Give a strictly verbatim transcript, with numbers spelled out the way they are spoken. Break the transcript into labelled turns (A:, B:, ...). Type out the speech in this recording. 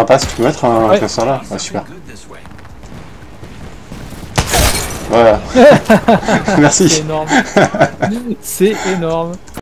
A: Rapace, tu peux mettre un
B: Ouais.
A: curseur là? Ouais, super. Voilà.
B: C'est
A: Merci.
B: énorme. C'est énorme.